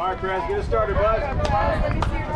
All right, Chris, get us started, bud. Let me see your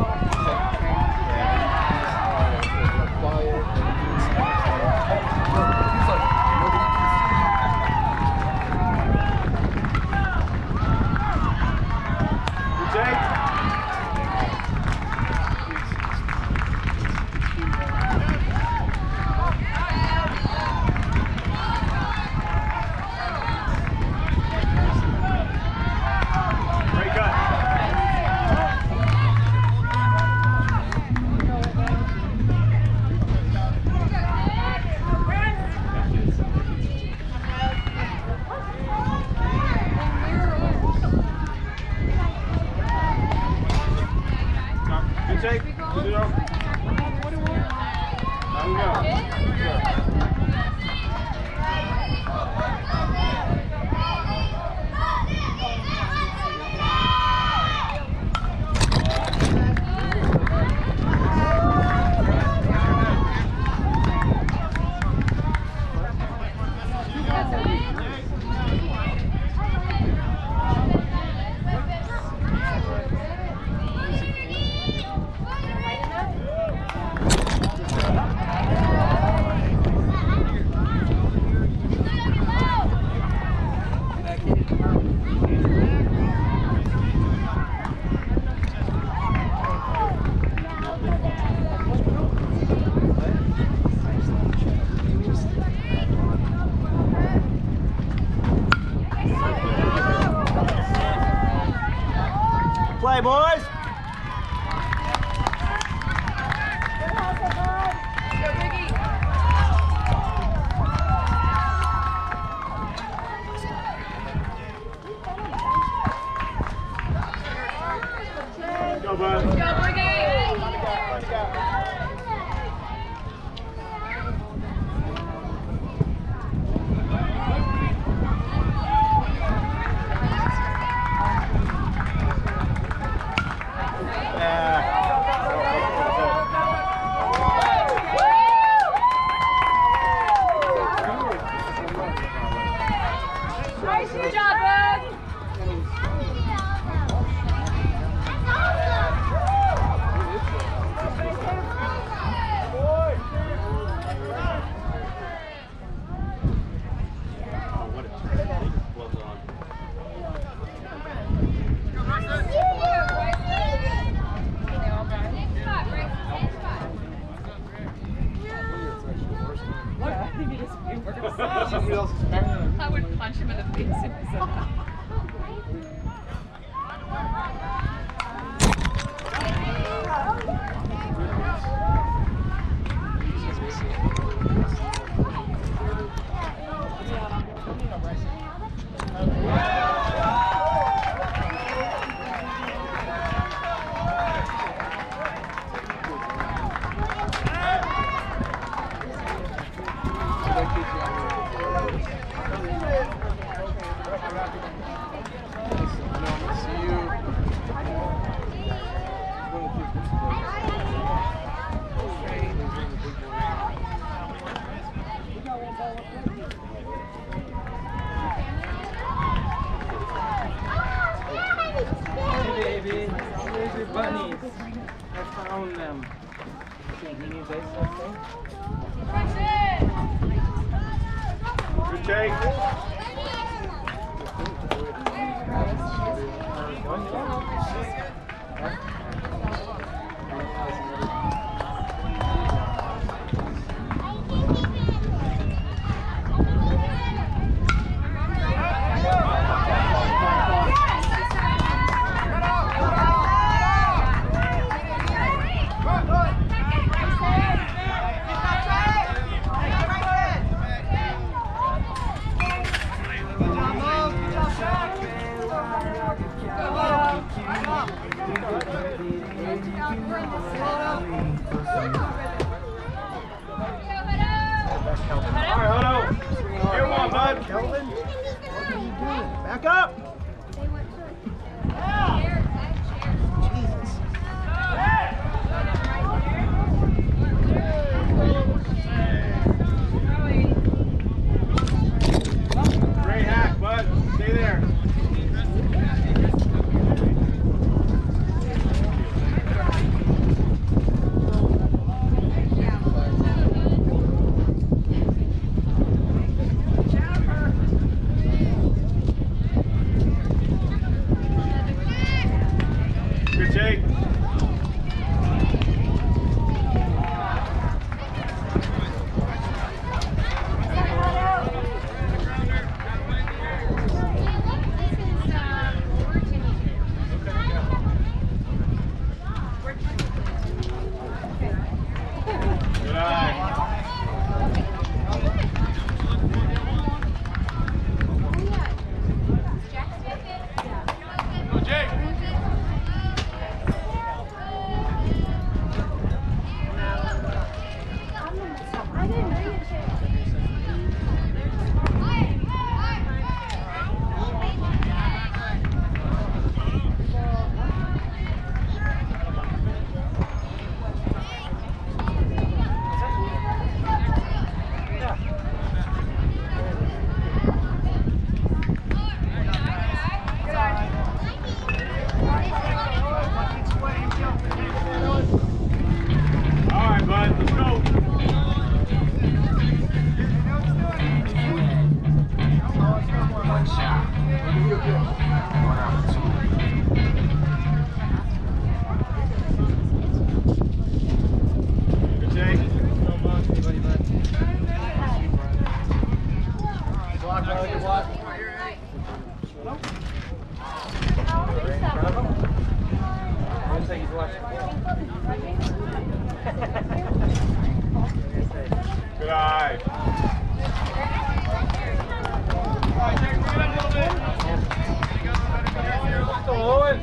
Play, boys. Go, bud. Go, Briggy. Good job, bud. I would punch him in the face if he said that. Bunnies. I found them. Good take. Kelvin, what are you doing? Back up! Great hack, bud. Stay there. Good take. Block, good block. Looks like he's watching. Good eye. Owen.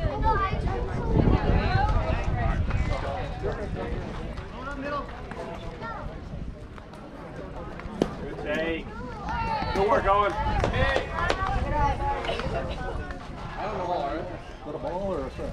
Good take. Good work, Owen. Is that a ball or a set?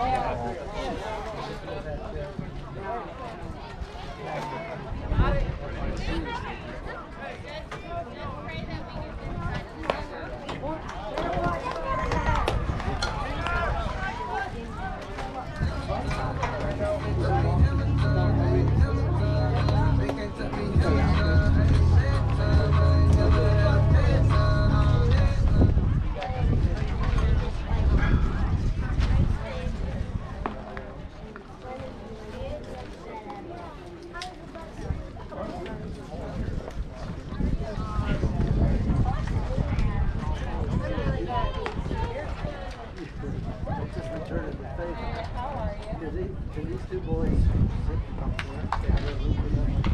Can these two boys sit up there?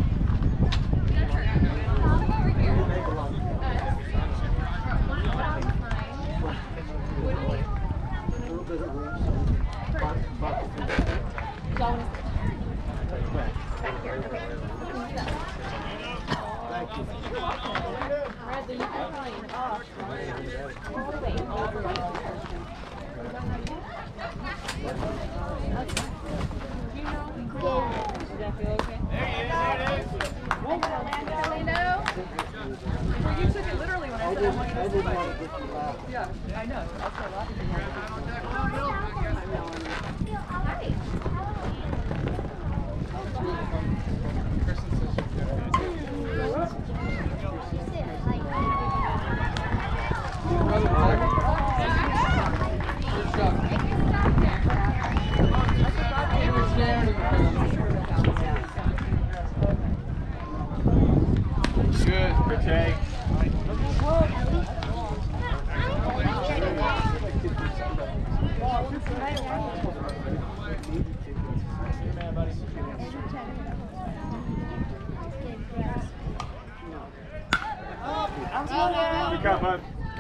You took it literally when I said I want you to didn't want to get you out. Yeah, I know. That's a lot of people. Good take. Good cut, bud.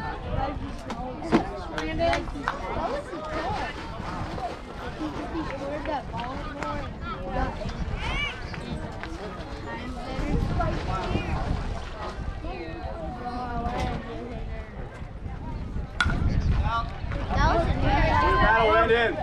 Battle went in.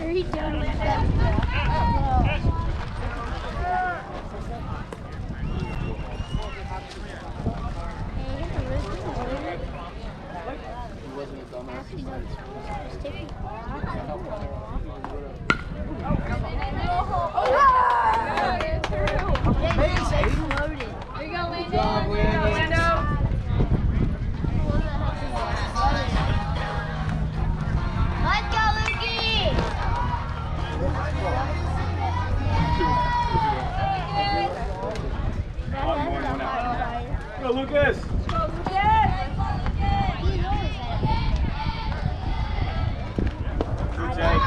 Go, Lucas. Good take.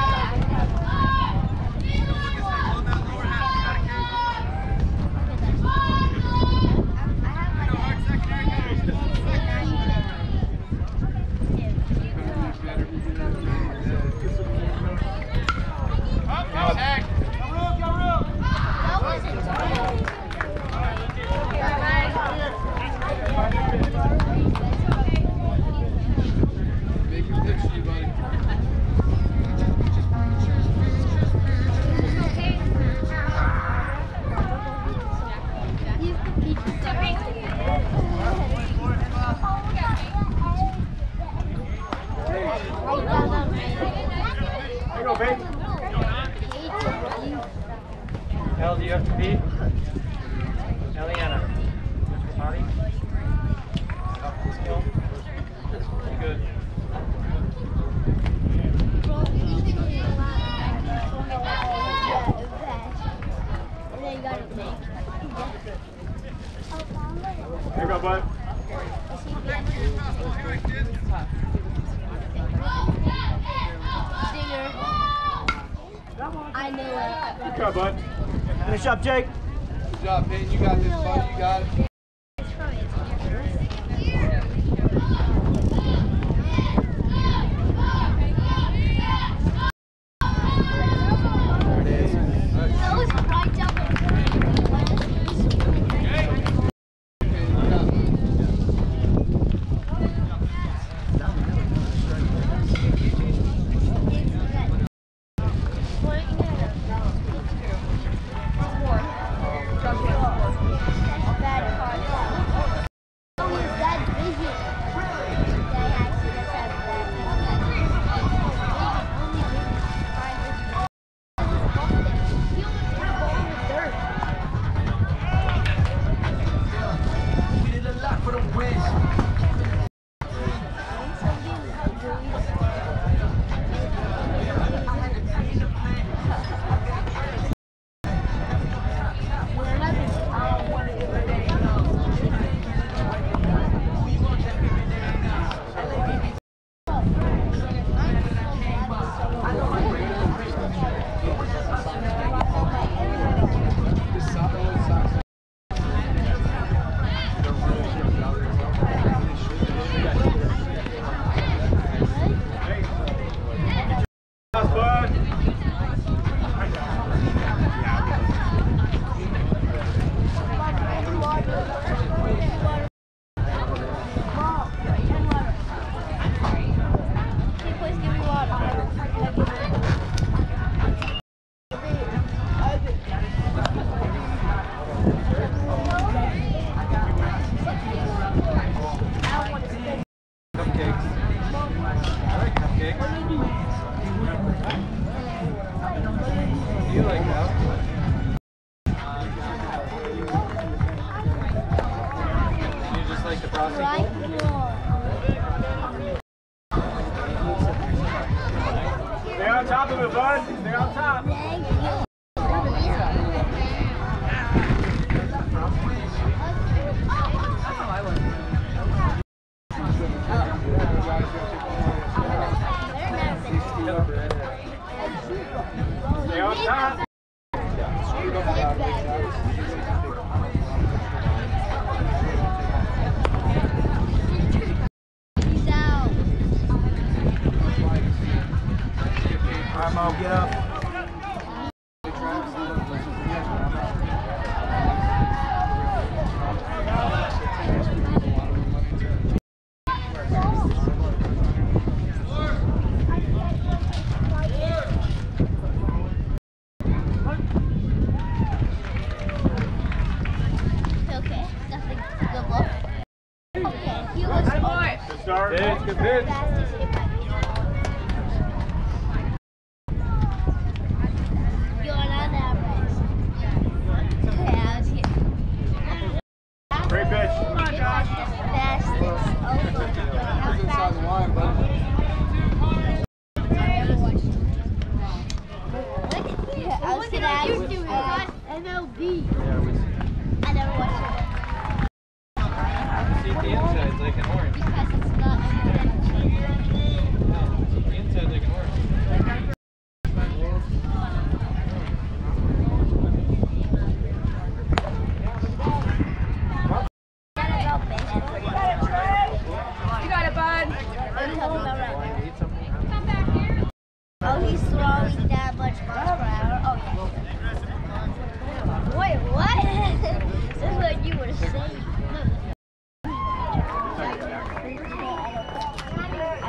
That wasn't I knew it. Good job, bud. Finish up, Jake. Good job, Peyton. You got this, bud. You got it. That was right down the You like that? You just like the frosting? right. Stay on top of it, bud. Stay on top. Thank you. Stay on top. He's out. All right, Mo, get up. Okay, nothing good look. Okay, he was Good start. It's good pitch. fastest hit by me. You're on average. Okay, I was here. Great pitch. Fastest. Oh my god. How Inside the fast? line, bud. I was gonna ask you MLB. I never watched it See the inside's like an orange. because it's not The inside's like an orange. You got it, bud. Oh, he's throwing that much miles per hour. Oh, yeah. Wait, what? This is what you were saying. I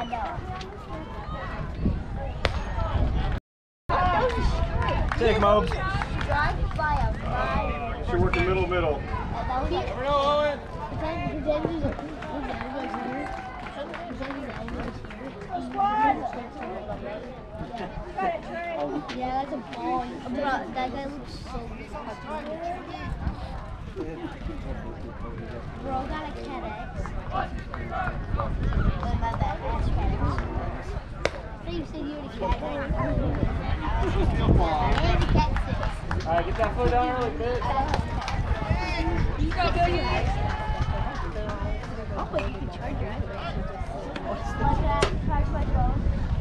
know. Take, Mo. Drive by a mile. Should work the middle. And that was it. Never know, Owen. Yeah, that's a ball. Bro, that guy looks so disgusting. Bro, got a CAT-X. Wait, my bad. That's FedEx. So you said you were the cat guy? Come on. And the cat six. All right, get that foot down early, pitch. You go, Billy. Wait, you can charge your iPhone. Why should I charge my phone?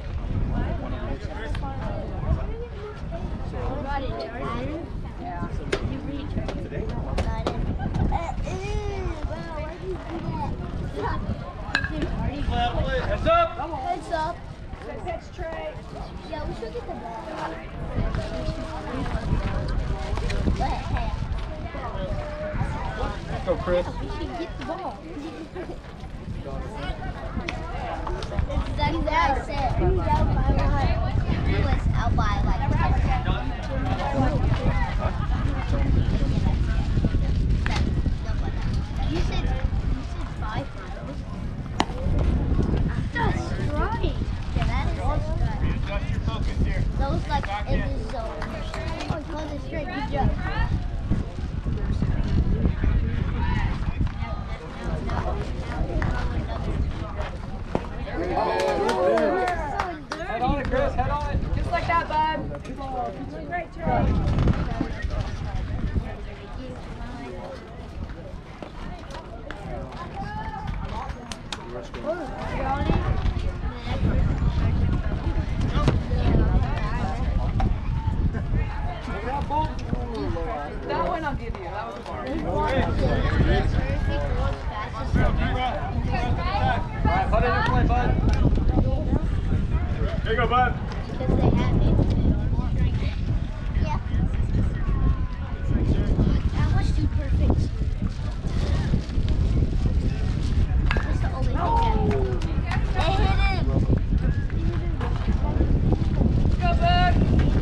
Got it charger? Yeah. You recharge it. Got it. Wow, why did you do that? Heads up! Heads up. Pitch tray. Yeah, we should get the ball. But hey. Let's go, Chris. We should get the ball. That's exactly what I said. He was out by like 10. You said 5 miles. That's right. Yeah, that is a strike. Adjust your focus here. That was like in the zone. Oh, he called it straight. Good job. Head on it, Chris. Head on it. Just like that, bud. Doing great, Trey. That one I'll give you. That was a bar. Alright, put it in play, bud. Here you go, bud. Because they have it. Yeah. That was too perfect. That's the only thing. They hit him. Go, bud.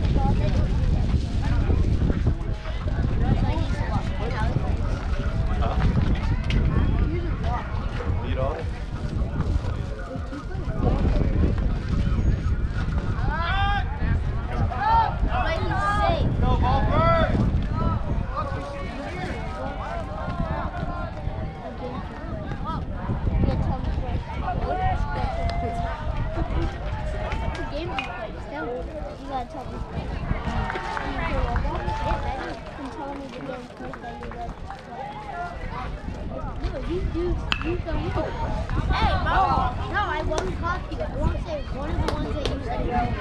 Lead on. Go, ball first. Hey, Mom. No, I won't copy it. I won't say one of the ones that you said.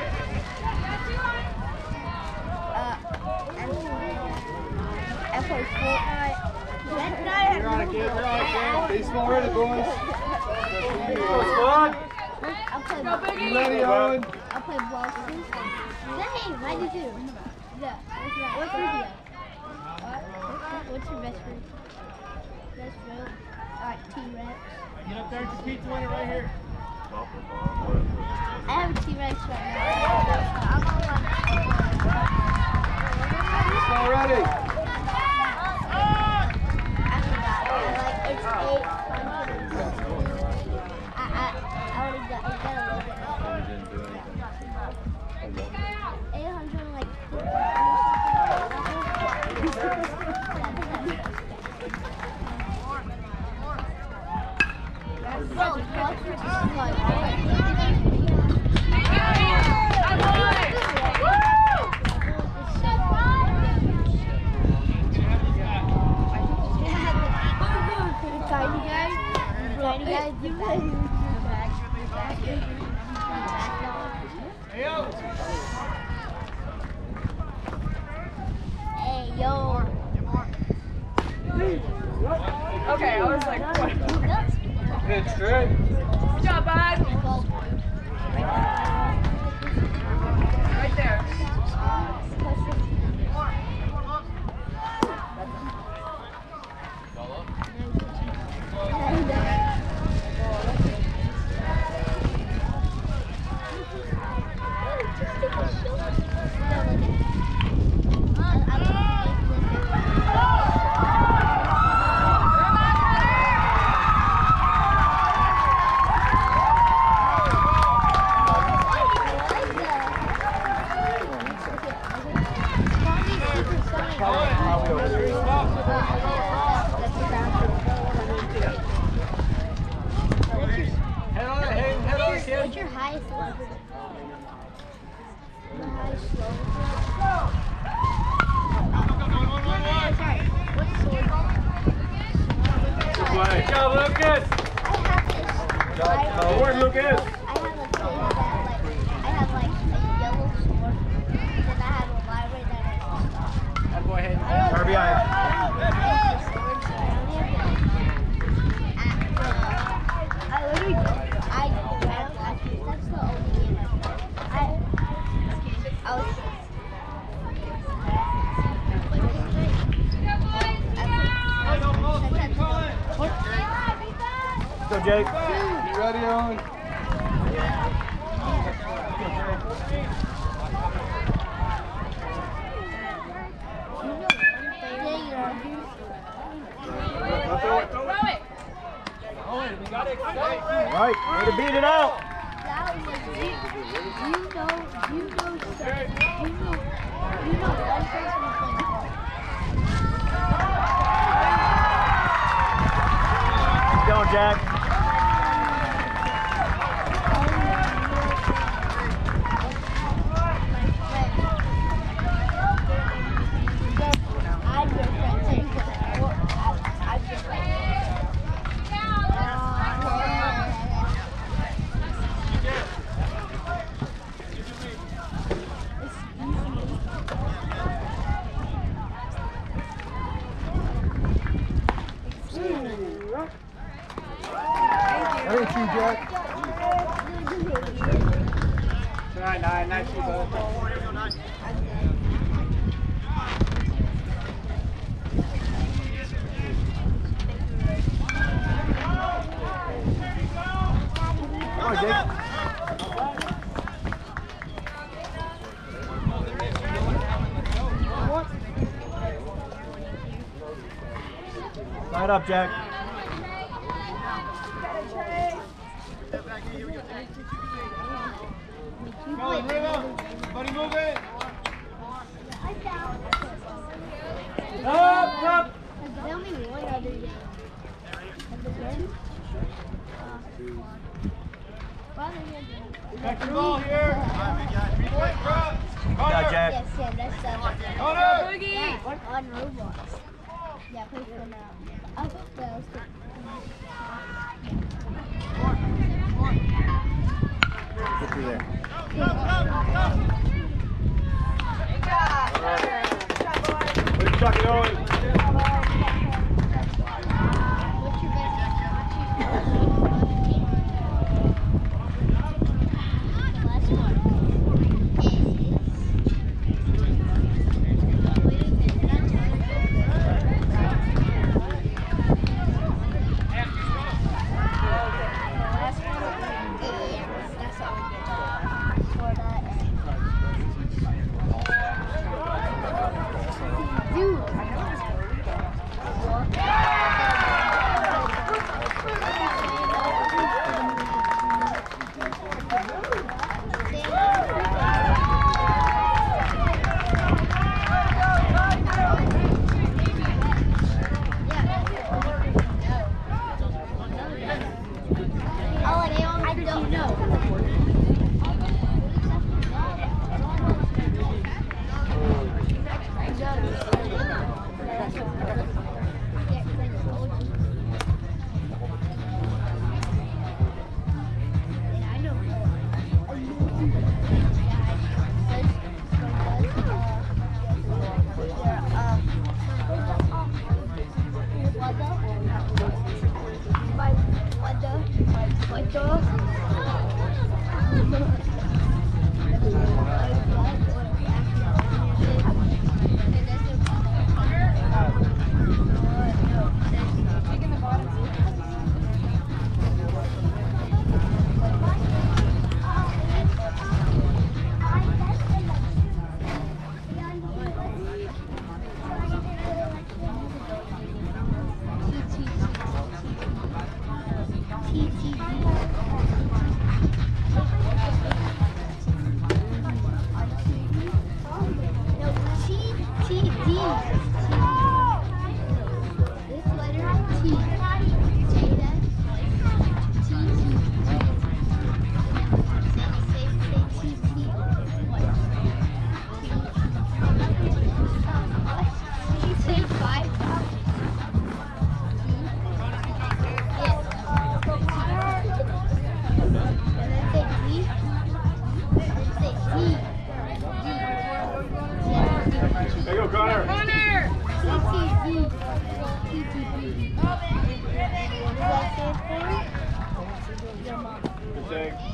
I played Fortnite. You're on it, kid. You're on it, kid. Baseball ready, boys. Squad. I'll play You ready, Owen? I'll play Boston. Hey, I do too. Yeah. What's your deal? What's your best fruit? Best fruit? Alright, T-Rex. Get up there and your pizza winner right here. I have a T-Rex right now. I'm on Baseball ready. I forgot. It's 800. I already got a little bit. 800 like. Hey, yo. Okay, I was like, what? Good straight. Good job, bud. Right there. What's your highest level? The highest level. Sorry. What's sword? Good play. Go, Lucas. Forward, Lucas. I have a thing that I have like a yellow sword, and then I have a library that I Go ahead. RBI. I literally that's the only game I was Go, Jake. You ready, Owen? Right, way to beat it out. That was you know one person who's playing ball. Keep going, Jack. That ain't you, Jack. Nice, you, bud. Come on, Jake. Line up, Jack. Everybody move it. Up. Tell me one other game. Back to the ball here. Yeah, Jack. Yes, yeah, that's Connor. yeah, on Roblox. Yeah, play for now. Oh, that was good. Get through there. Good shot, Owen. What's your best? The last one. TTV.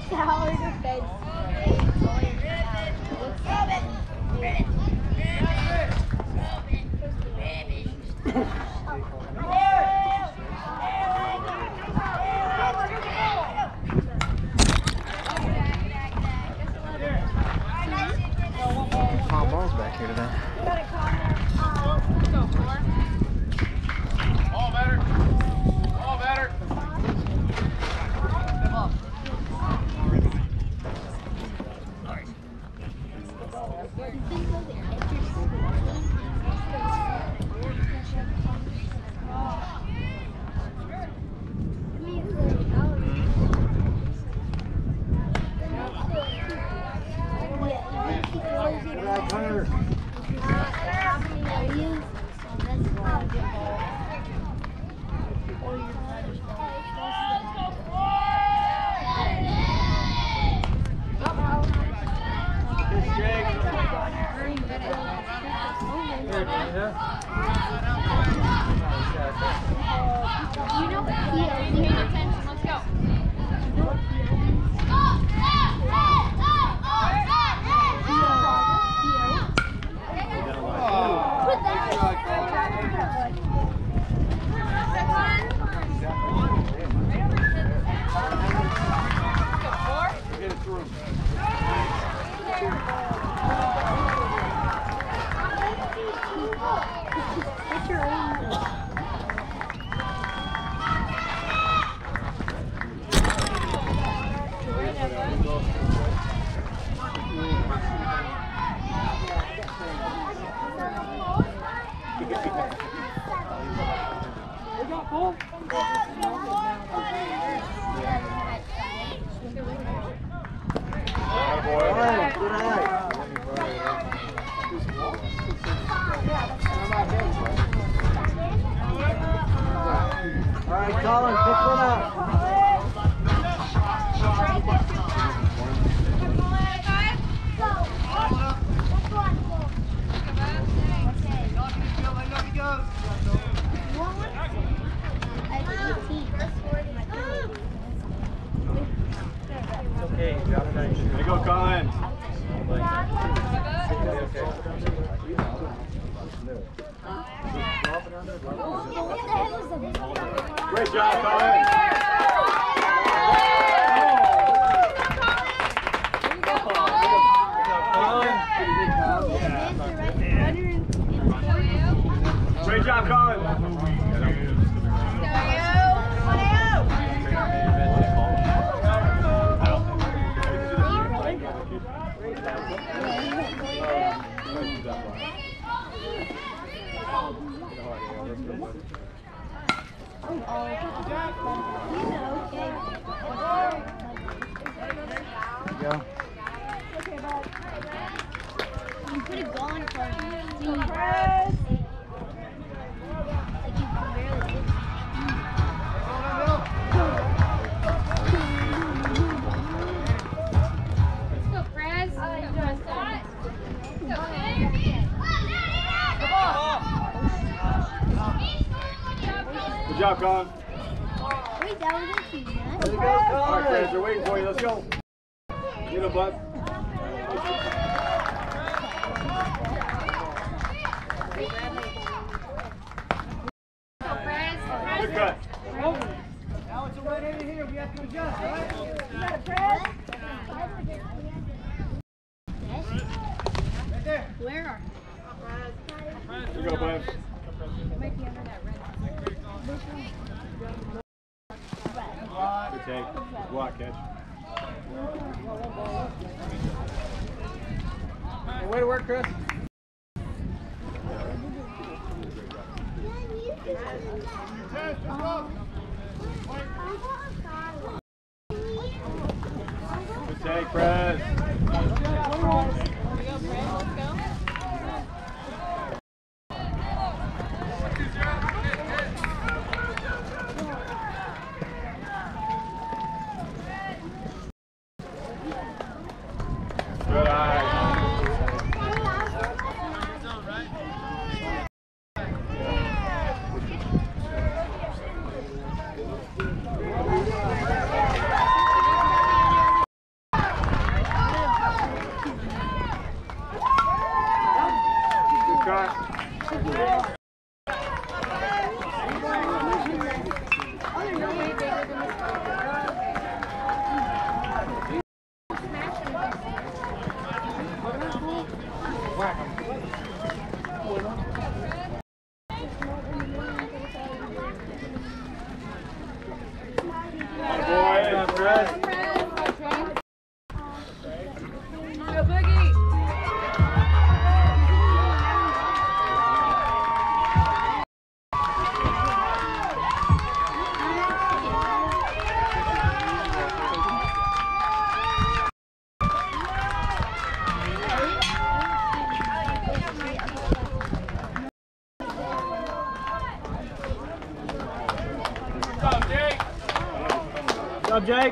Tower defense. Foul balls back here today. All better. All better. Alright, Colin, pick one up. There you go, Colin. Great job, Colin. Great job, Colin. Go. You could have gone for it. Like you barely did. Good job, Colin. Wait, that was a team, huh? There you go, All right, Colin. Chris, they're waiting for you. Let's go. Get him, bud. Good cut. Now it's a right over here. We have to adjust, right? You got a press? Right there. Where are Here you go, bud. Good take. Block catch. Hey, way to work, Chris. Good take, Prez. Jake.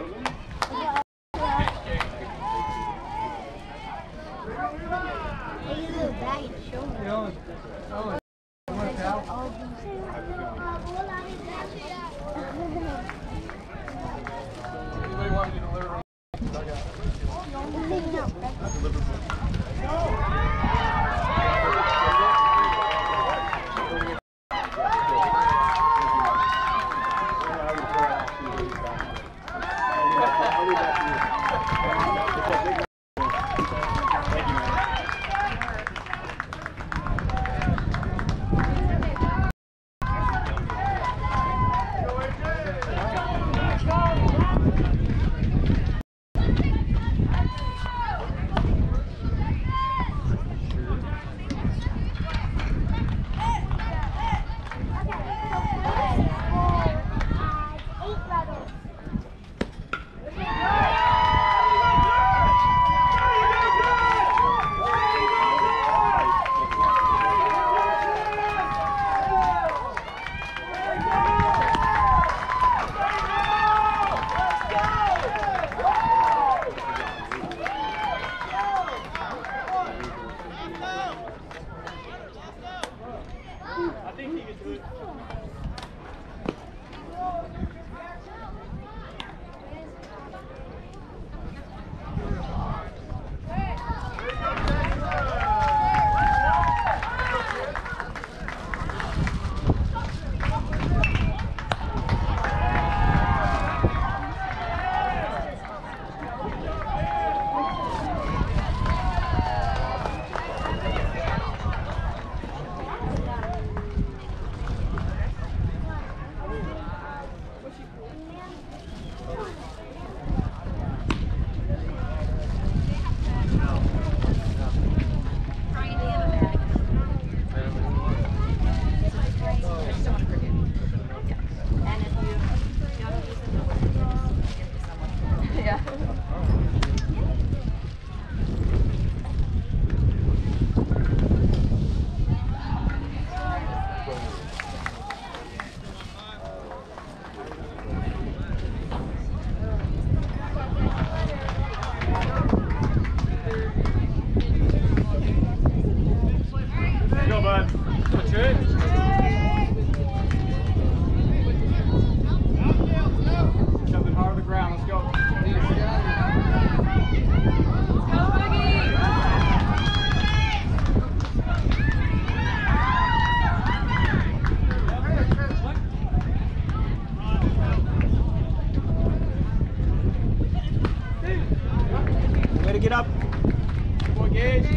Get up. Come on, Gage.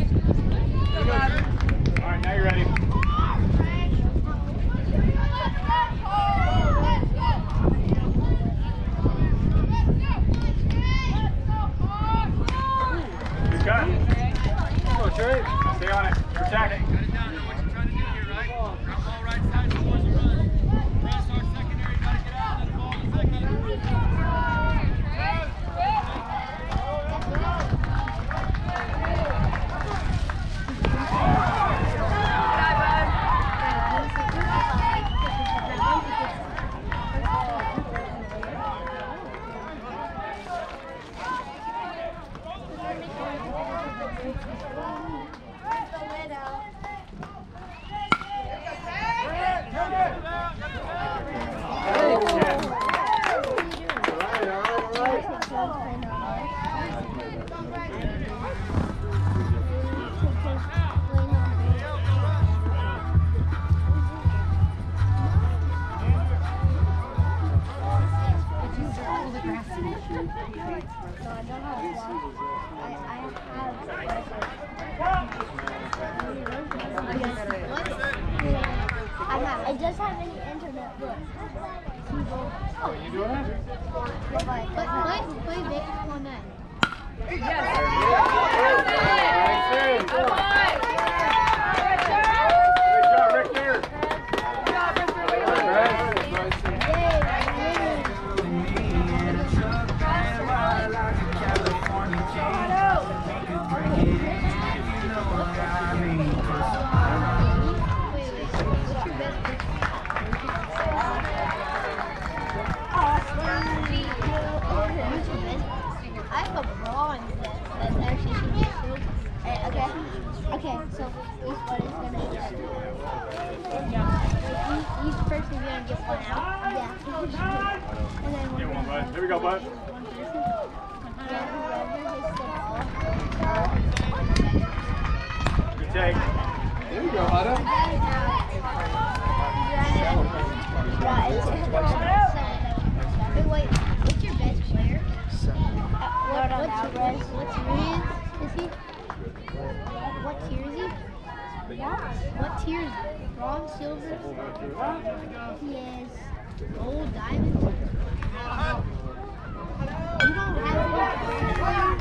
All right, now you're ready. Good cut. Come on, Trey. Stay on it. Protect it. Got it down there. What you trying to do here, right? Ground ball right side towards the run. Run start secondary. Got to get out. Let the ball in second. I just have any internet. Look. Are you doing it? But play baseball on that. a bronze that's actually should be silver. Okay. Okay, so each one is gonna get each person is gonna get one out. Yeah. And then Get one, bud. Here we go, bud. Good take. There you go, Hada. Wait, what's your best player? What tier is he? What tier is he? What tier is he? Bronze, silver? He is gold, diamond. You don't have any players?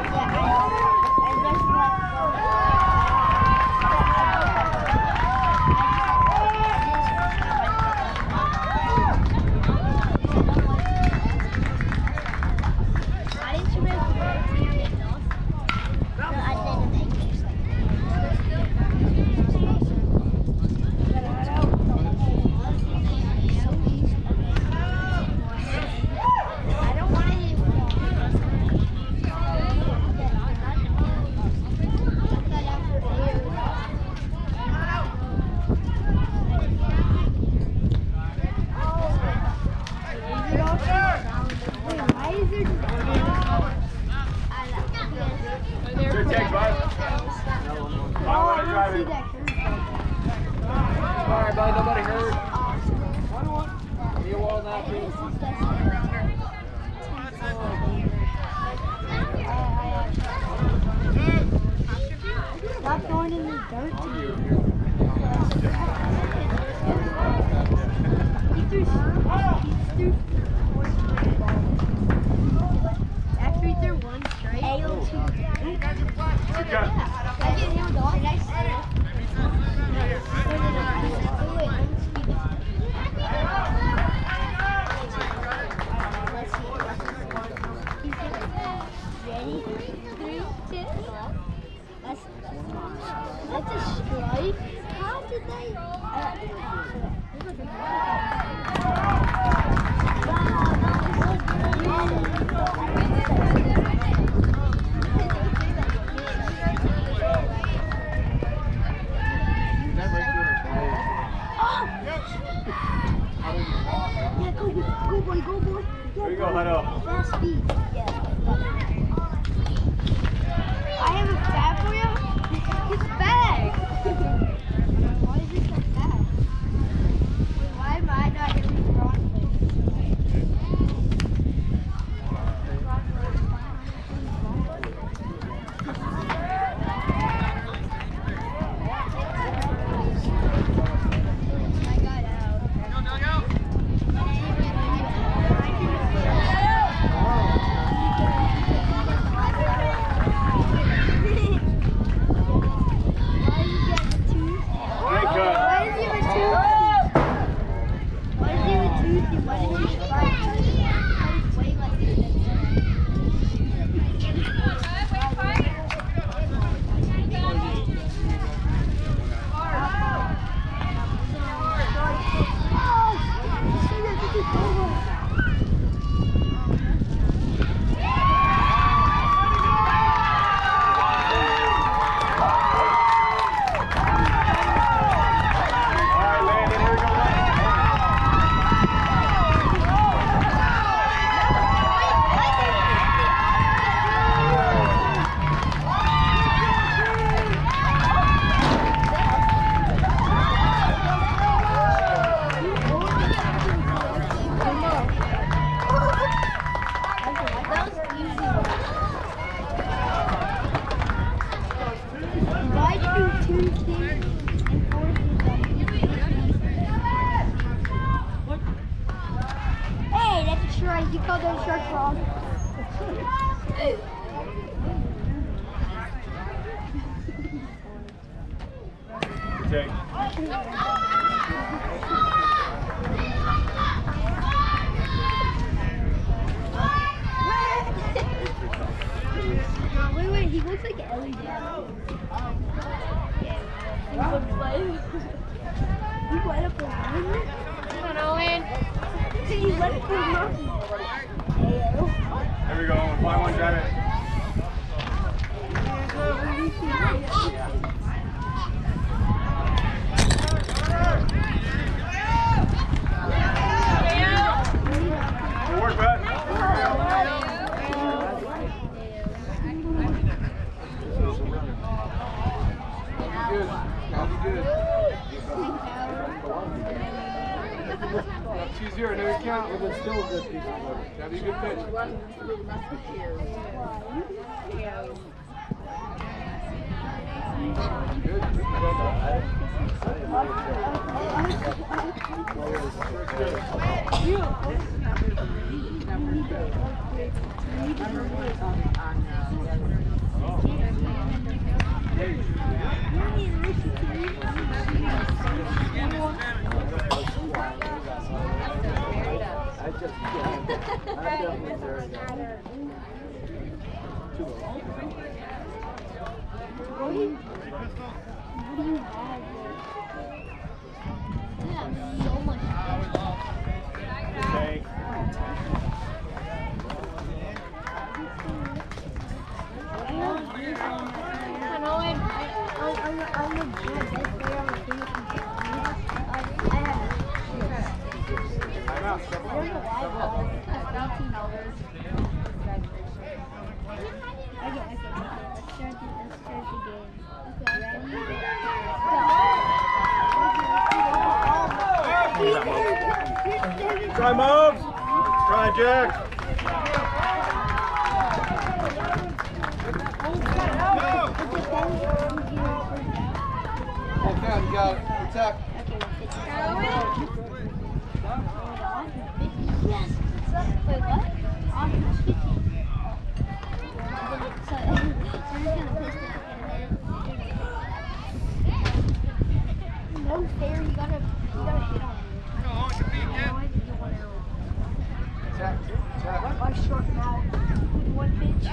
Good take, bud. I want to drive it. Alright, bud, nobody hurt. Give me a wall now, please. Stop going in the dirt. He threw after he threw one straight. Good cut. I get him with all nice Ready? 3, 2. That's a strike. How did they? Yeah, go boy, go boy. Here you go, Hado. Fast speed. Yeah. I have a fat for you. It's bad. Why is it so bad? Why am I not getting the wrong I got out. Great cut. Why is he a tooth? Why is he a tooth? Why did he fight? Way like Alright, Landon, here we go, bud. Why do two things and four Hey, that's a shark. You called that a shark wrong. Good take. Wait, he looks like Ellie Dad. He looks like. He went up the line. Come on, Owen. He went up the line. Here we go. Fly one, drive it. Good work, bud. Good. Good. 2-0, no count. But it's still a good piece of work. That'd be a good pitch. Try moves. Try Jack. Hold down, you got it. Attack. Yes. Wait, what? Offense 15. So we're just gonna post it in a minute. No fair, you gotta hit on me. Otherwise you don't want out. Attack. Attack. Or short now. One pitch.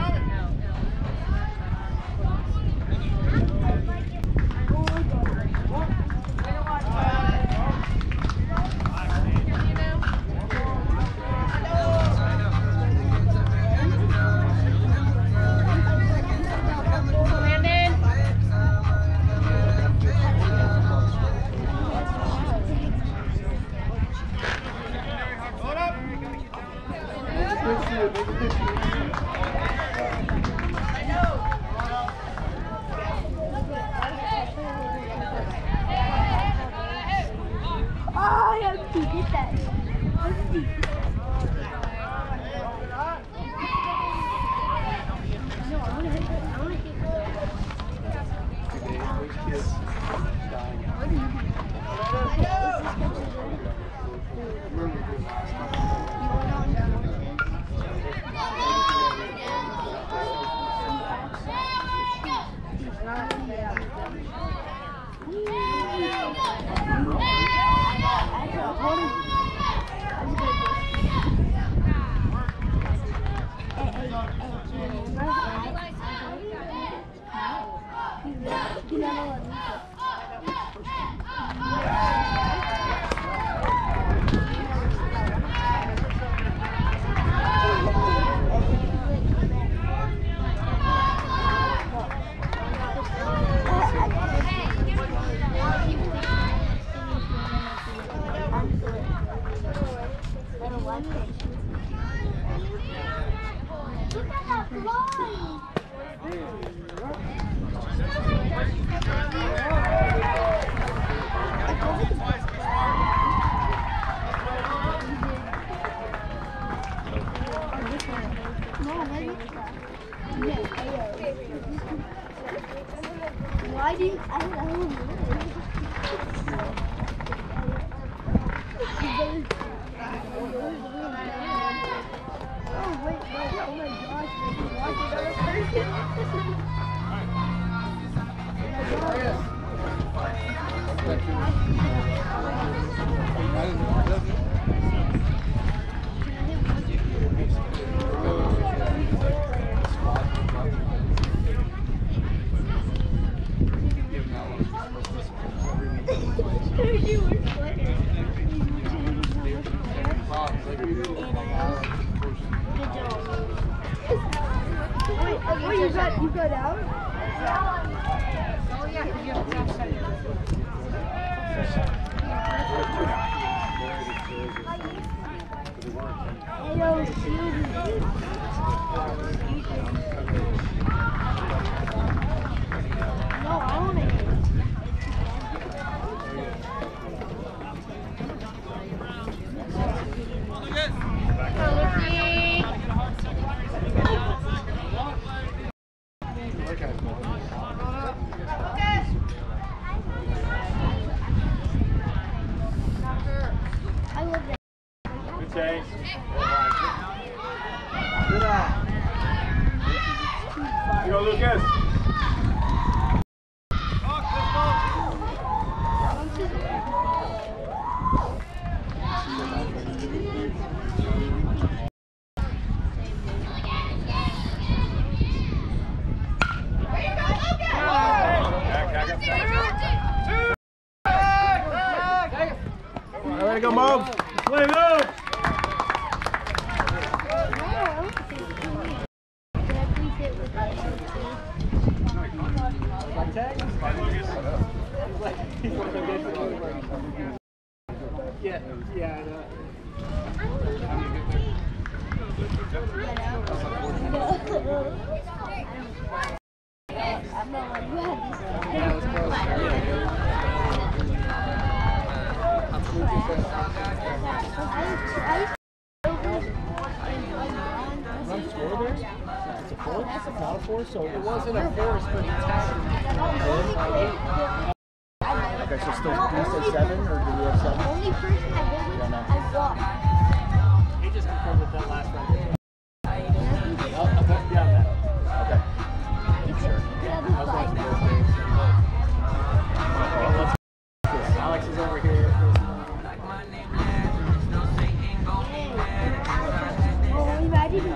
Why do you? I don't know. Oh wait, oh my gosh, watch another person. You got out? Go, Lucas. Way to go, Mom. Play move. Yeah, yeah, I know. It's a force? It's not a force? So it wasn't a force, but he tapped it. Okay, so still, do you say 7 or do we have 7? Only person I've been with, I walked. He just confirmed it that last round. I'll put down that. Okay. Sure. Alex is over here. Oh, imagine.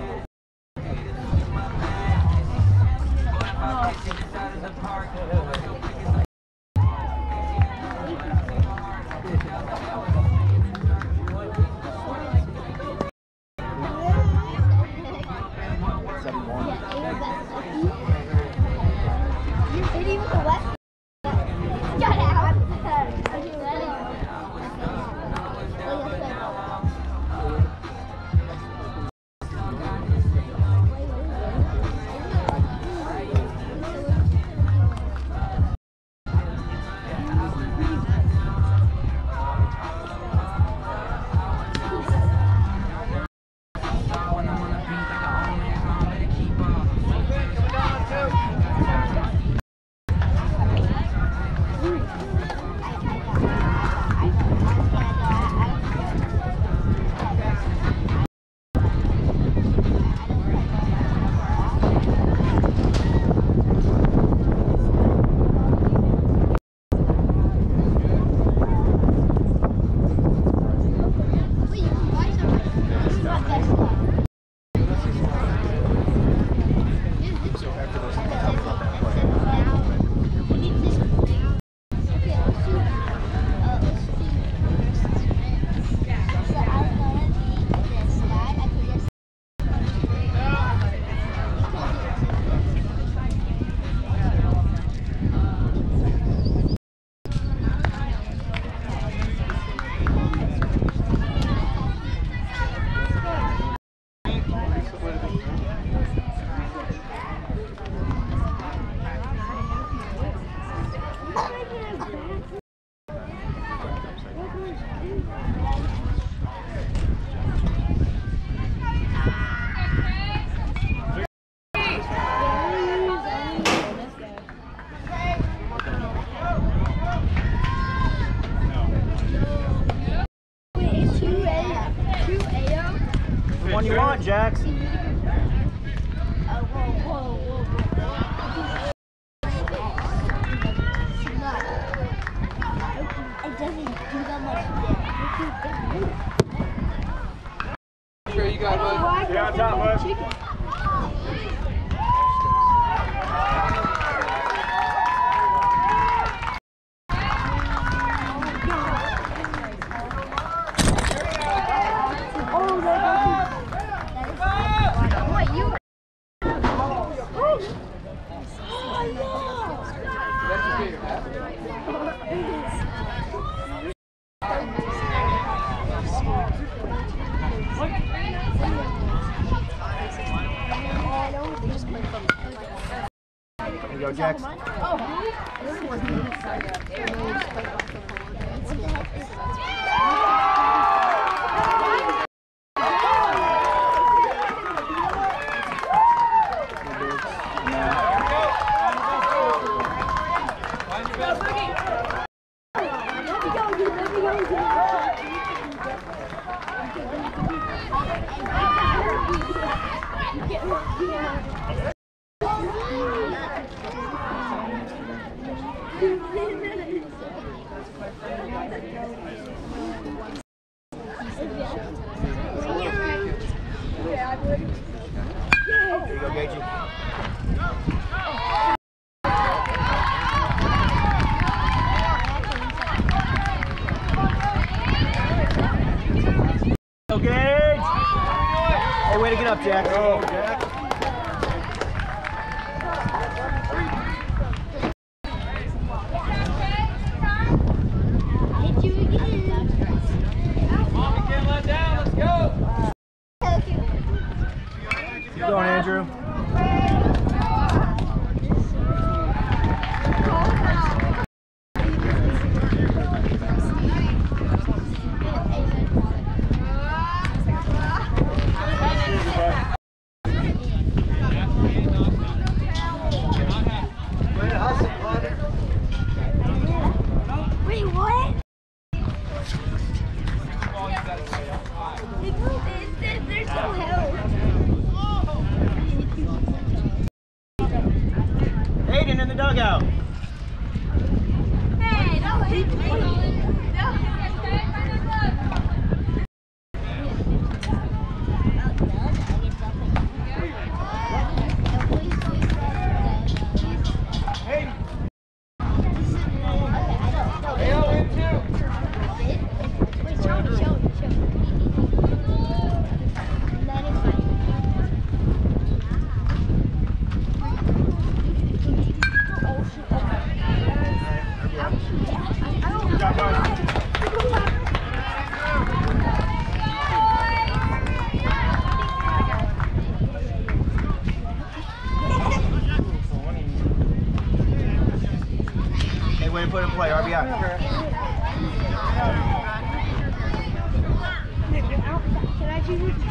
You're hitting with the left. Get out. One you want, Jax. Whoa. It doesn't do that much damage. Sure you got one. Yeah, on top, bud. Oh, There you go, Jax. Hey, way to get up, Jack. Oh, Jack. Hit you again. Mom, you can't let down. Let's go. Keep going, Andrew. Wait, what? There's no help. Aiden in the dugout. Hey, don't hit me. Hey, way to put in play, RBI. Can I choose which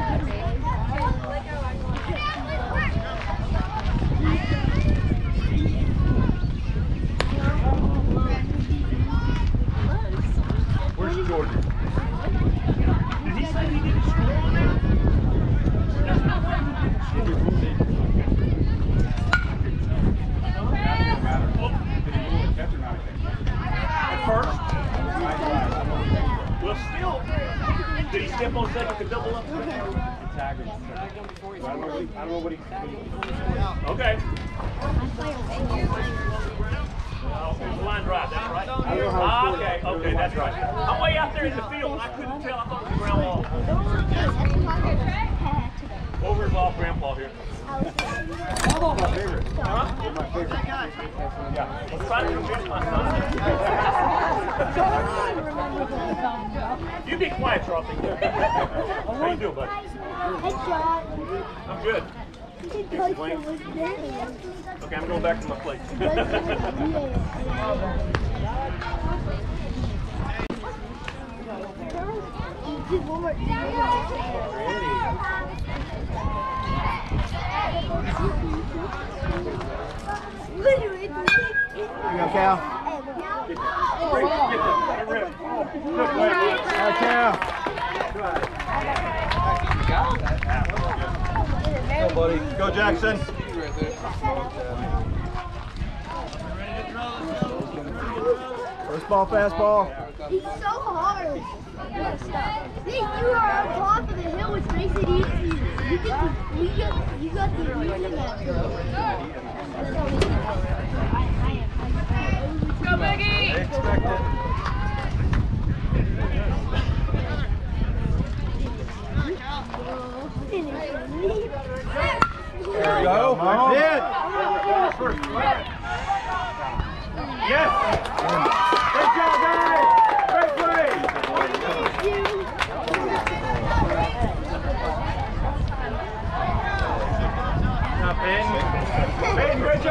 Where's Jordan? Did he say he didn't score on there? There's no way. First? Well, still. Did he step on second to double up? Tagged him. I don't know what he. Okay. Oh, line drive, that's right. Okay, that's right. I'm way out there in the field and I couldn't tell. I thought it was ground ball. Over-involved grandpa here. My favorite. Huh? My favorite. Yeah. I'm trying to convince my son. You be quiet, Charlie. How you doing, buddy? I'm good. Okay, I'm going back to my place. Literally. Here you go, Cal. All right, Cal. Go, buddy. Go, Jackson. First ball, fastball. He's so hard. See, you are on top of the hill, which makes it easy. You got the reason that. Go, Biggie! They expect it. There we go. That's it. Yes! Great job, guys! Great play! Not bad.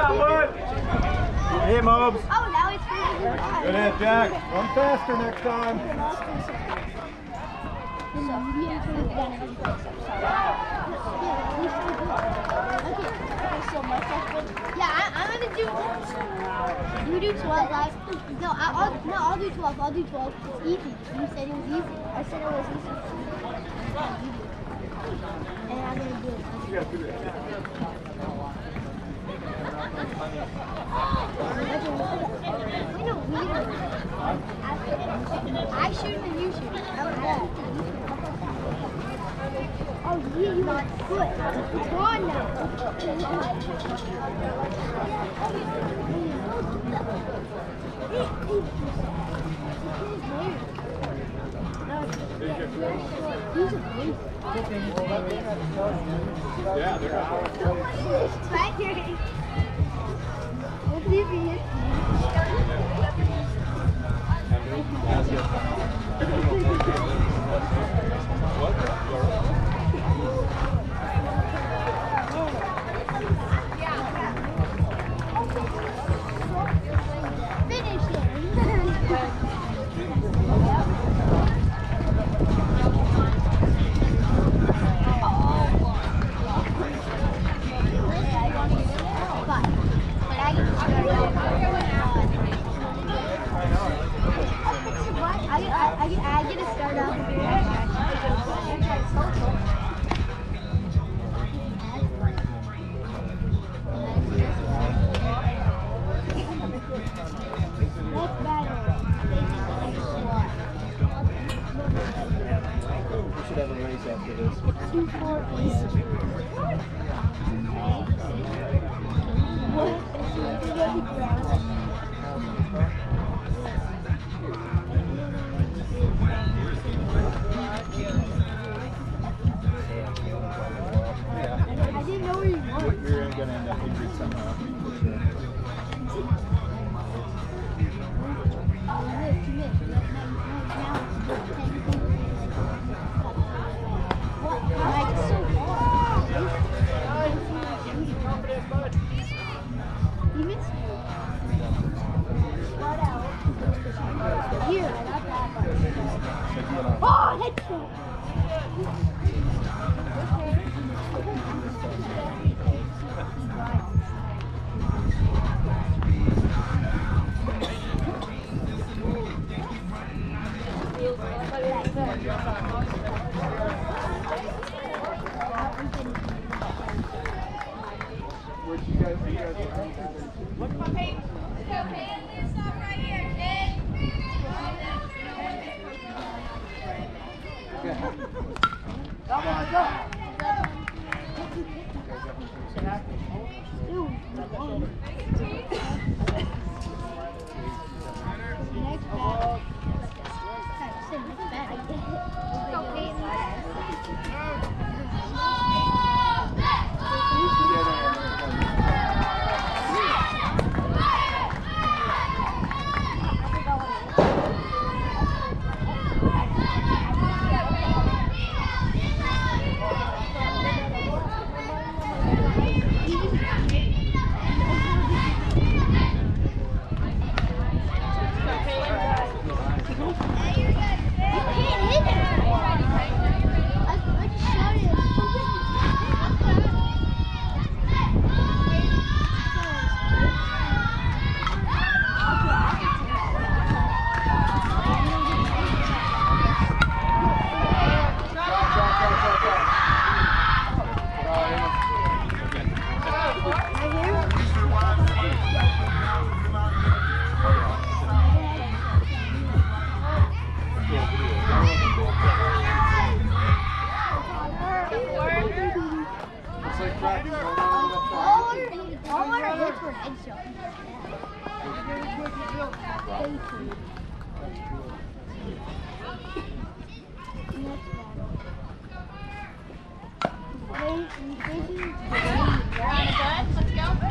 job, bud. Hey, Mobs. Oh, now it's 45. Good hit, Jack. Run faster next time. Yeah, I'm gonna do. You do 12, right? No, I'll do 12. I'll do 12. It's easy. You said it was easy. I said it was easy. And I'm gonna do it. I shoot and you shoot. How about that? Oh, yeah, you got foot. It's gone now. Yeah, they're out. Right here. Let's see if he hits Finish it. I get to start off Next battle. We should have a race after this. 2, 4, 8. I didn't know where you were. You're going to end up injured somehow. Oh, headshot! All our hits were headshots. Let's go.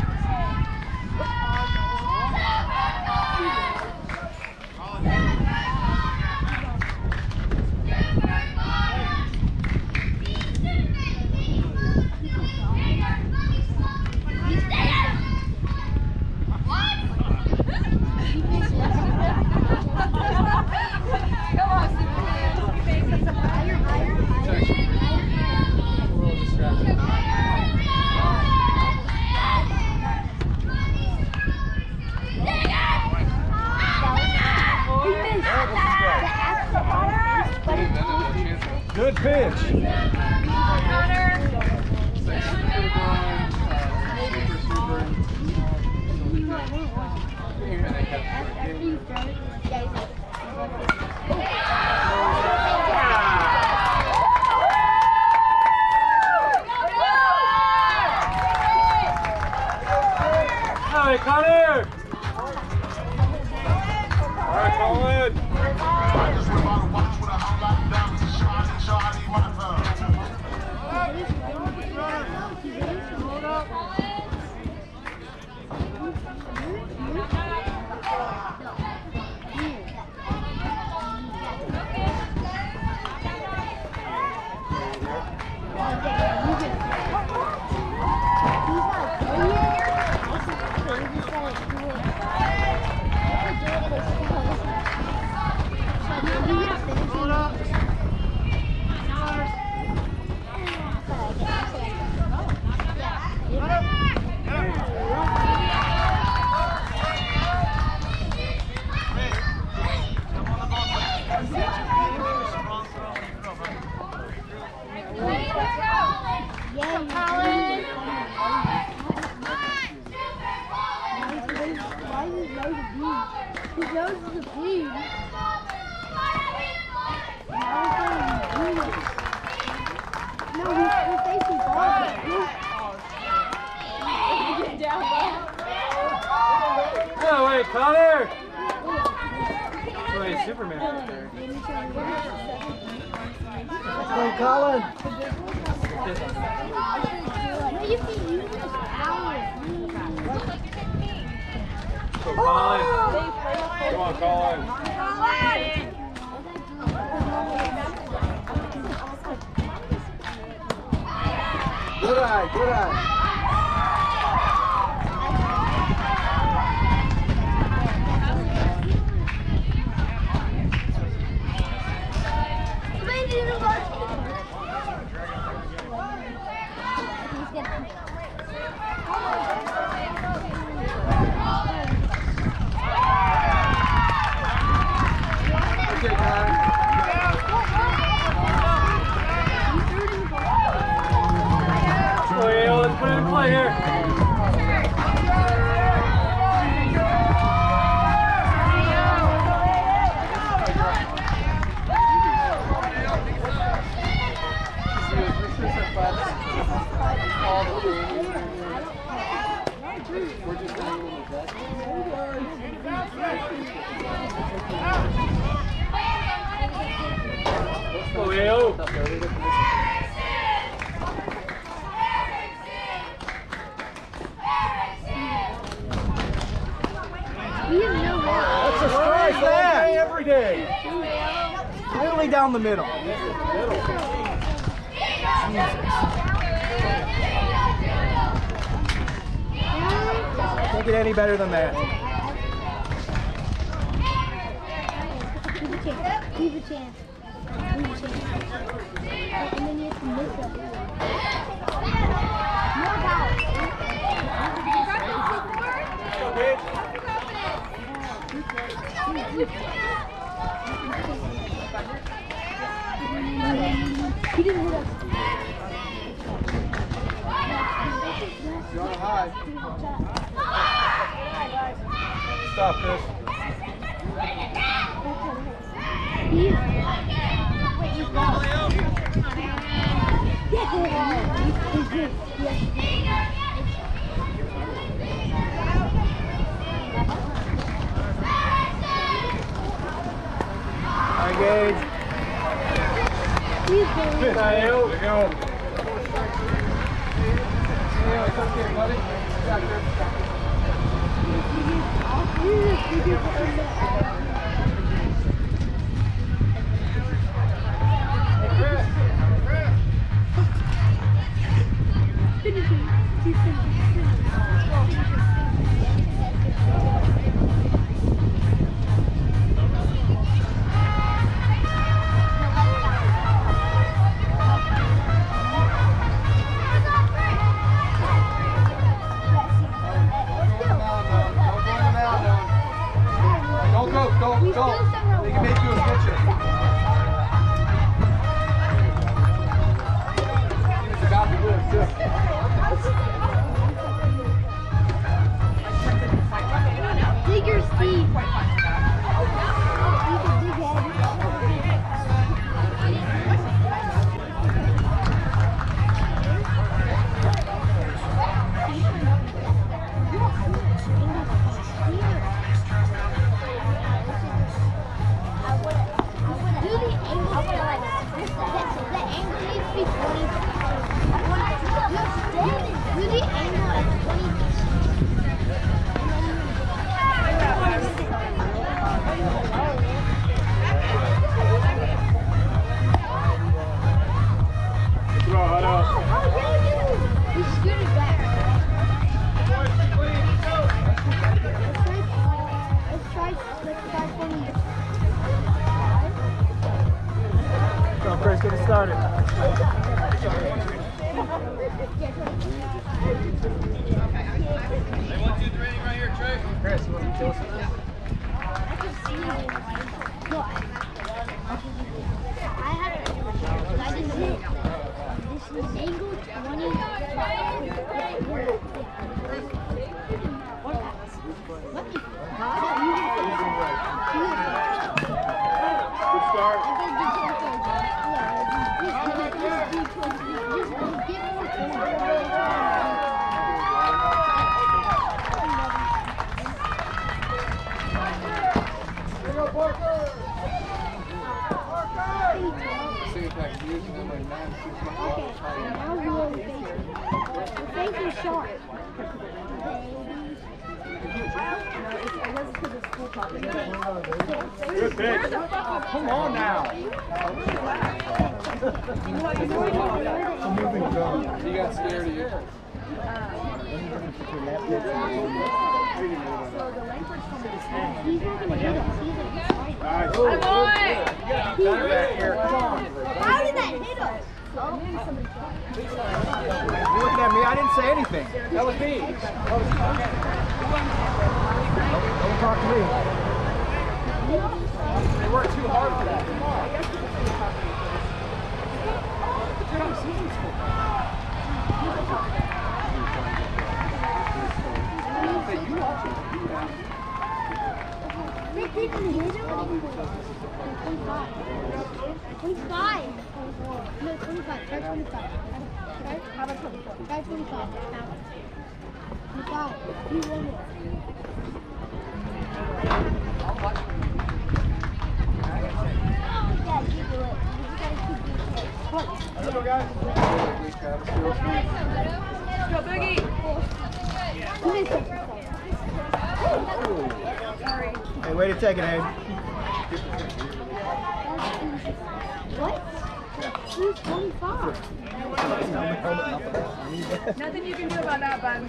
Hey, Connor! All right, Colin. No, wait, Connor! Wait, Superman right there. Hey, Colin. Go, Colin. Come on, Colin. Good eye, good eye. Let's put it in play here. Go, Leo. That's a strike that. Every day. Literally down the middle. Can't get any better than that. Give a chance. Give a chance. Give a chance. And then you have to miss it. More power. He didn't hit us. You're on high. Stop this. Engage. Good, Leo. There you go. It's okay, buddy. Don't go. can see it. No, I have to. I didn't know. This is angle 25. What the fuck? Good start. Thank you, Sean. Good pitch. Come on now. He got scared of you. He's not going to hit us. Nice. Good boy! Better back here. Come on. How did that hit us? You're looking at me. I didn't say anything. That was me. Don't talk to me. They worked too hard for that. They didn't hit him. 25. No, 25. Try 25. How about 24? Try 25. 25. You won it. Yeah, you do it. You gotta keep doing it. Let's go, guys. Go, Boogie! Hey, way to take it, Abe. What? Who's 25? Nothing you can do about that, bud.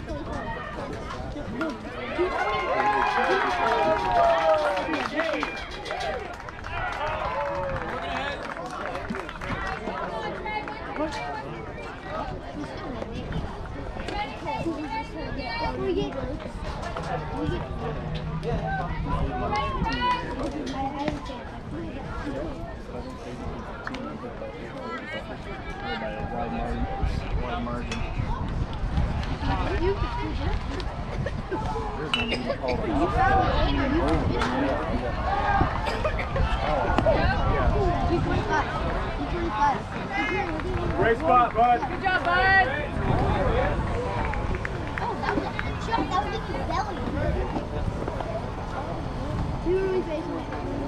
Great spot, bud. Good job, bud! Oh, that was a shot. That was in his belly. You really face me.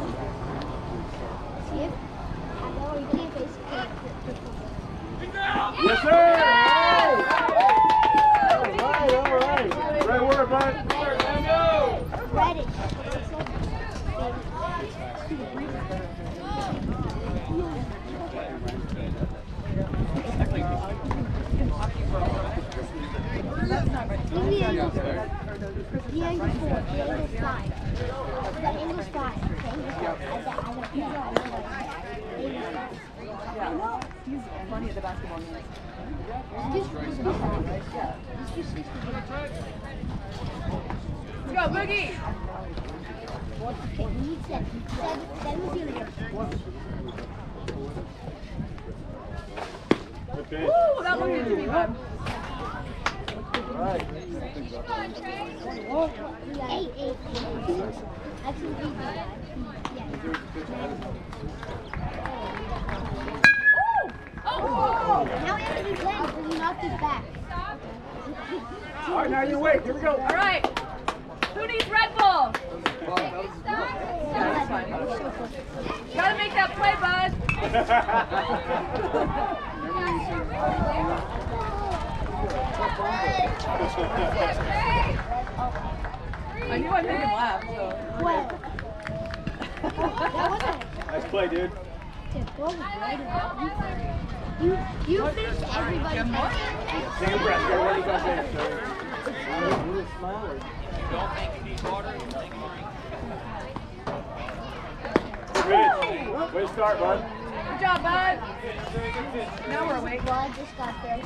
See it? No, you can't face it. Yes, sir. All right. Great work, bud. Reddish. The angle 4, the angle 5. The angle 5. He's funny at the basketball game. Let's go, Boogie! Okay, we need 7. 7 zero. Good pitch. Woo! That one hit me, bud. Eight. Actually, we did that. Oh! Now we have to be playing because you knocked us back. All right, now you wait. Here we go. All right. Who needs Red Bull? Gotta make that play, bud. I knew I'd make him laugh, so. What? That wasn't. Nice play, dude. You finished everybody. Take a breath. Get ready to go in, sir. Good. Way to start, bud. Good job, bud. Now we're awake. Well, I just got there.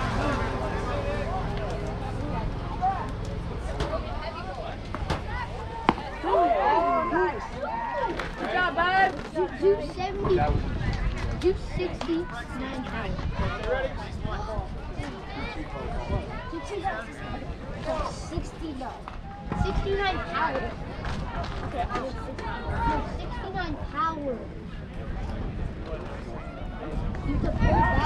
Good job, bud. Do 70. Do 69 pounds. Do 69. 69 pounds. Okay, I was 69 pounds. You have to pull back.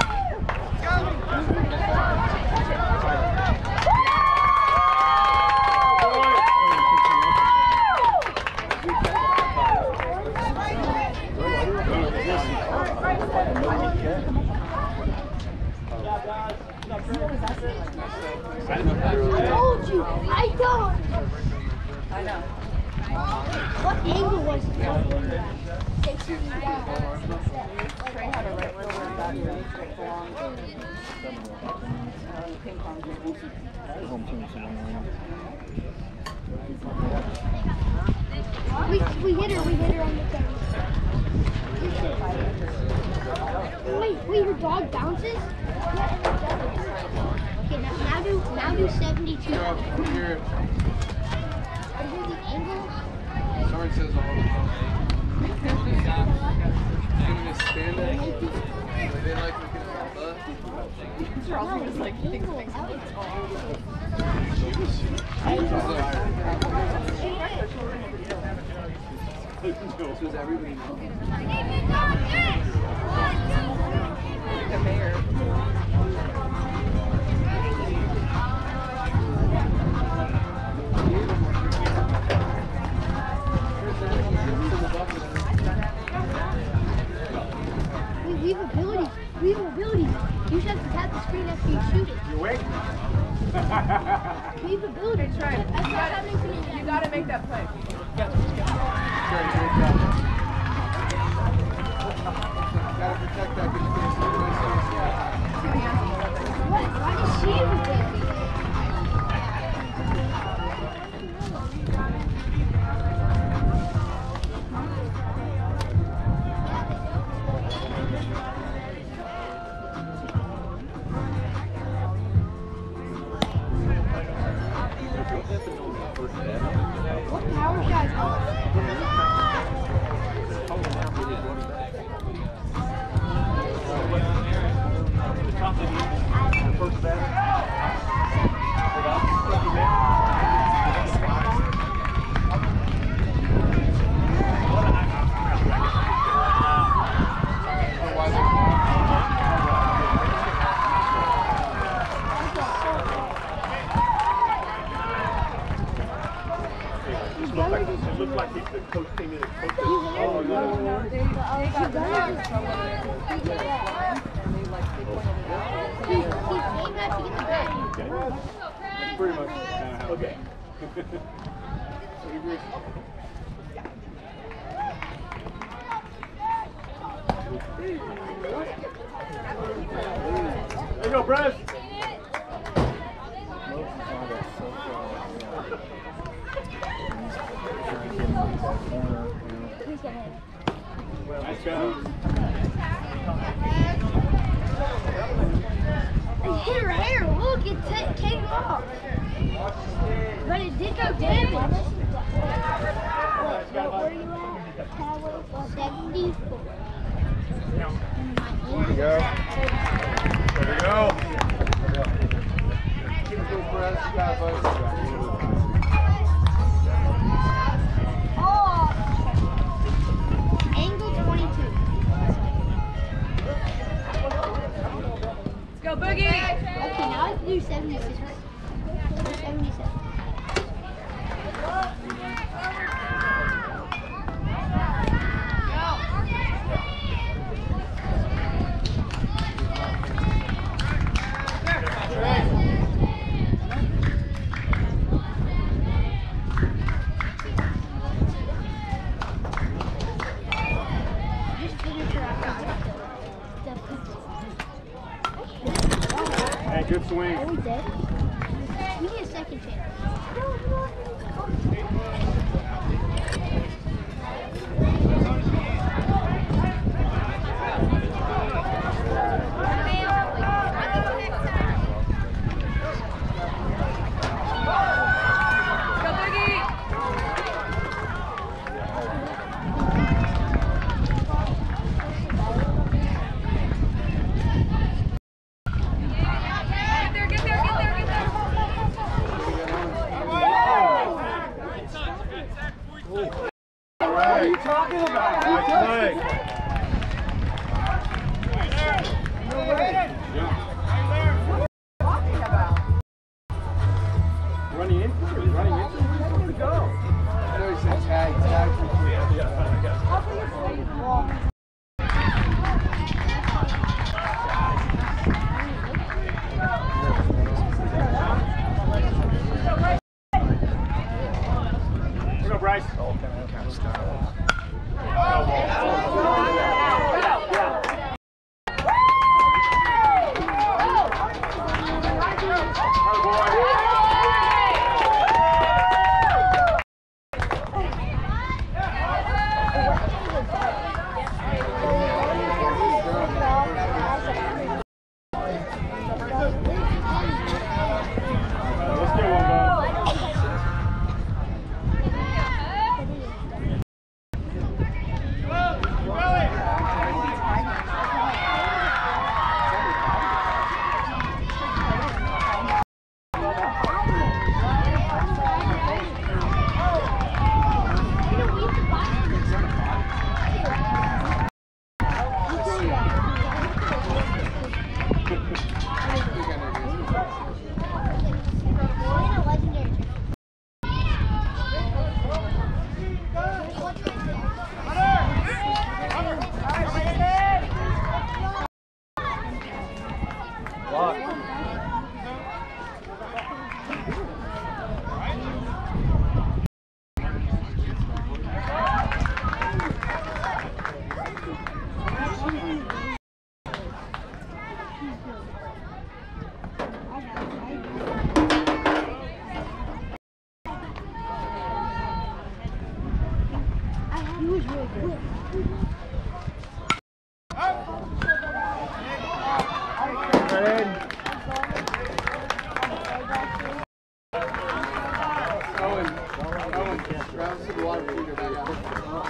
I told you, I don't. I know. What angle was it? Trey had a right shoulder back really straight along. Ping pong game. We hit her on the thing. Wait, your dog bounces? Okay, now do 72. Here, Are you the angle? Someone says all the time. Doing this stand-up, they like looking at my butt. Charles was like, he thinks it makes sense. This was every week. The mayor. We have abilities. We have abilities. You just have to tap the screen after you shoot it. You awake? We have abilities. Trey, That's not happening to me. you gotta make that play. Gotta protect that because you can't see Why does she have abilities? What power shot? It looked like the coach came in and coached. Oh, no, they got He came back to get the bag. That's pretty much how okay. There you go, Brez. Nice job. It hit her hair. Look, it came off. But it did no damage. Wait, where are you at? Power 74. There you go. There you go. Keep it going, Brad. You got it, buddy. Oh! Angle 22. Let's go, Boogie! Okay, now I have to do 76. 77. Just finish her out. Hey, good swing. Are we dead? We need a second chance. Grab some water for your bag out.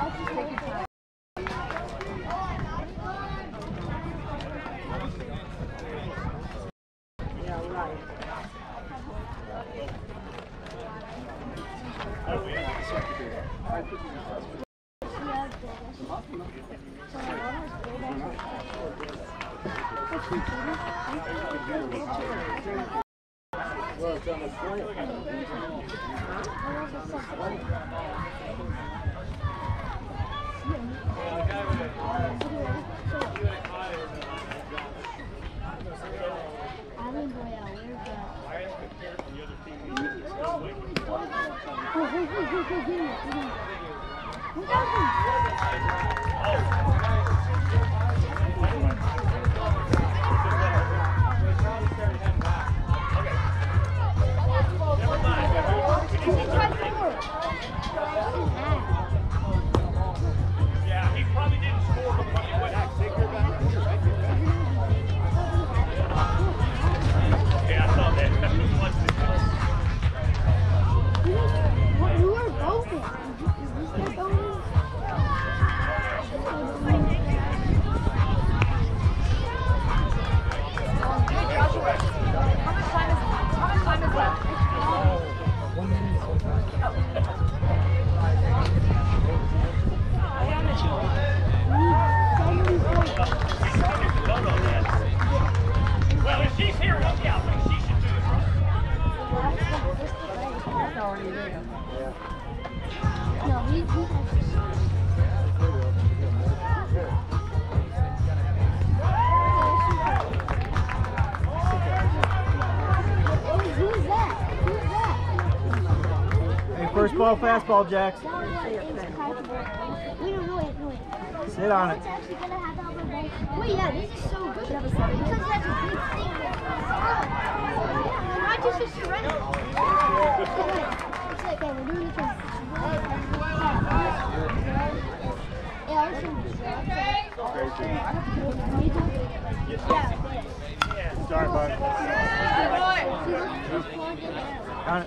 Well, it's on the slant. Yeah, he probably didn't score, but when he went back, take your back. Yeah, I saw that. You are both. Is this their bonus? Well, if she's here, well, yeah, I think she should do it, right? No, he has Who's that? Hey, first ball fastball, Jax. Wait, Sit on it. It's actually gonna have that one. Wait, yeah, this is so good. Because that's a big thing. Why just surrender? Okay, we're doing this one. Sorry, bud. On it.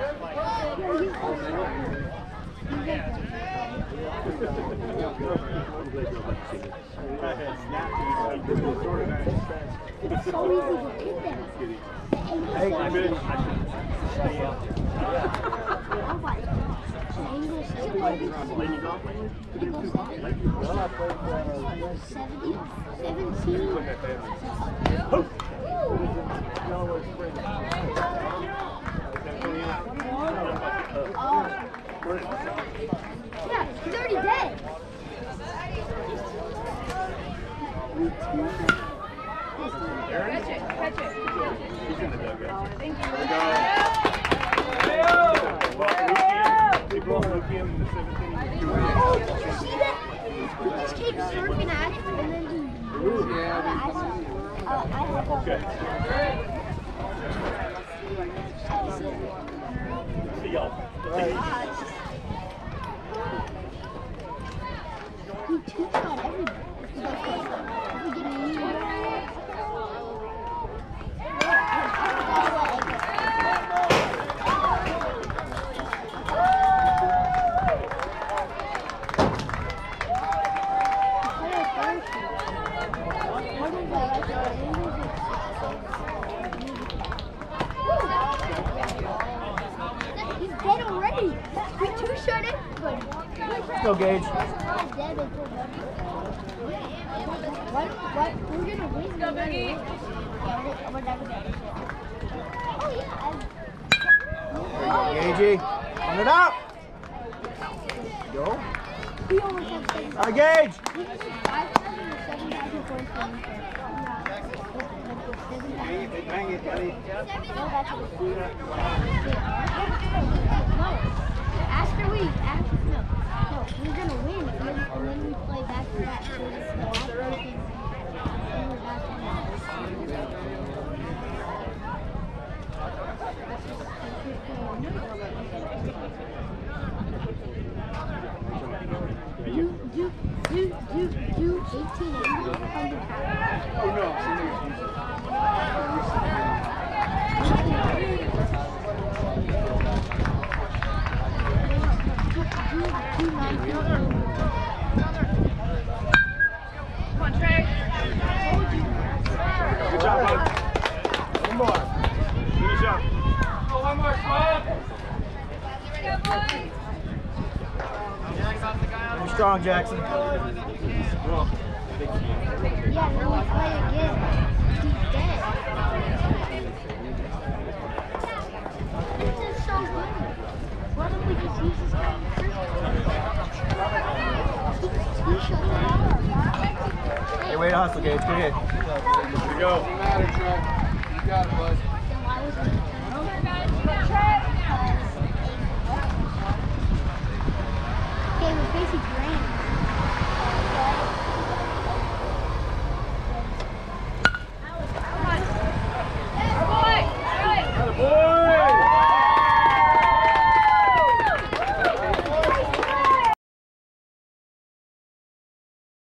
It's so easy to hit them. Hey, English 17. Yeah, he's already dead. Catch it. He's in the dugout. Thank you. They brought Luke in the 17. Oh, did you see that? He just kept surfing at it and then he... Okay. See y'all. He two-shot everybody. We get a new... He's dead already. We two-shot everybody. let's go, Gage. What? We're gonna win. Go, Biggie. Oh yeah. Gagey, run it out. Go. We almost have 7,000. All right, Gage. We just need 5,000 or 7,000 points for him. Bang it, buddy. No, that's what no. After we, no, we're gonna win, and then we play back to back. So it's the heartbreaking. And we're back to back. You strong, Jackson. Yeah, and then we play again. He's dead. This is so good. Why don't we just use this guy first? Hey, way to hustle, Gage. Good hit. Here we go. Doesn't matter, Trey. You got it, bud.